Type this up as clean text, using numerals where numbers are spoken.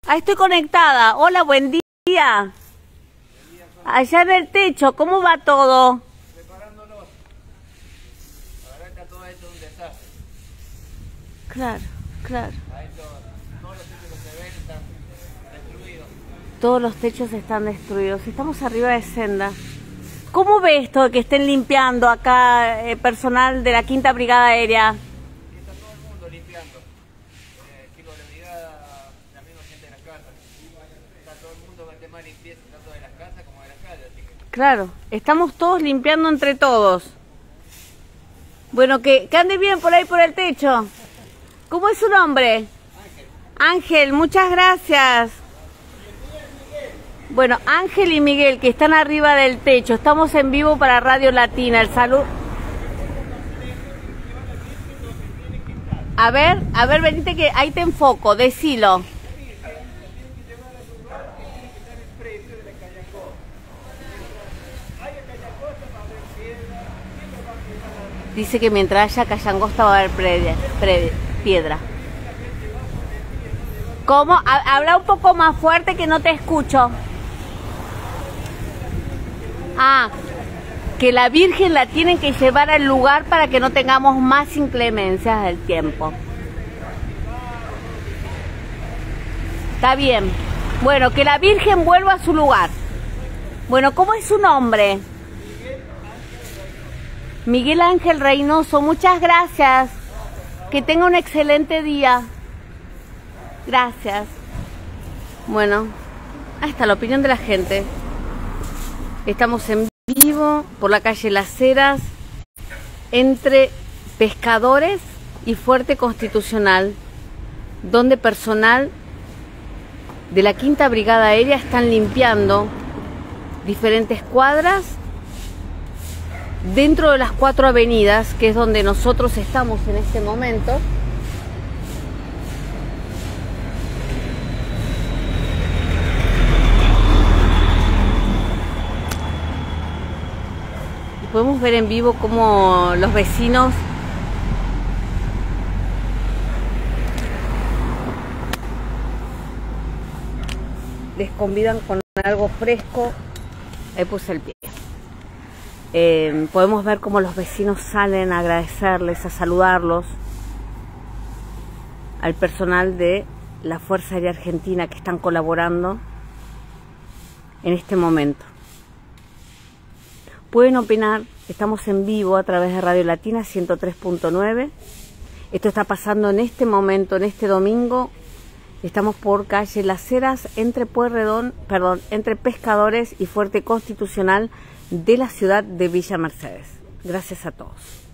Ahí estoy conectada. Hola, buen día. Allá en el techo, ¿cómo va todo? Preparándonos. Ahora está todo esto un desastre. Claro, claro. Ahí todos los techos que se ven están destruidos. Todos los techos están destruidos. Estamos arriba de senda. ¿Cómo ve esto de que estén limpiando acá personal de la 5ª Brigada Aérea? Y está todo el mundo limpiando. Chicos de la brigada, también gente de las casas. Está todo el mundo con el tema de limpieza, tanto de las casas como de las calles. Así que... Claro, estamos todos limpiando entre todos. Bueno, que ande bien por ahí por el techo. ¿Cómo es su nombre? Ángel, muchas gracias. Bueno, Ángel y Miguel, que están arriba del techo. Estamos en vivo para Radio Latina. El saludo. A ver, venite que ahí te enfoco, decilo. Dice que mientras haya callangosta va a haber piedra. ¿Cómo? Habla un poco más fuerte que no te escucho. Ah, que la Virgen la tienen que llevar al lugar para que no tengamos más inclemencias del tiempo. Está bien. Bueno, que la Virgen vuelva a su lugar. Bueno, ¿cómo es su nombre? Miguel Ángel Reynoso, muchas gracias. Que tenga un excelente día. Gracias. Bueno, ahí está la opinión de la gente. Estamos en vivo por la calle Las Heras, entre Pescadores y Fuerte Constitucional, donde personal de la 5ª Brigada Aérea están limpiando diferentes cuadras dentro de las 4 avenidas, que es donde nosotros estamos en este momento. Y podemos ver en vivo cómo los vecinos les convidan con algo fresco. Ahí puse el pie. Podemos ver cómo los vecinos salen a agradecerles, a saludarlos al personal de la Fuerza Aérea Argentina que están colaborando en este momento. Pueden opinar, estamos en vivo a través de Radio Latina 103.9. Esto está pasando en este momento, en este domingo. Estamos por calle Las Heras, entre Pescadores y Fuerte Constitucional de la ciudad de Villa Mercedes. Gracias a todos.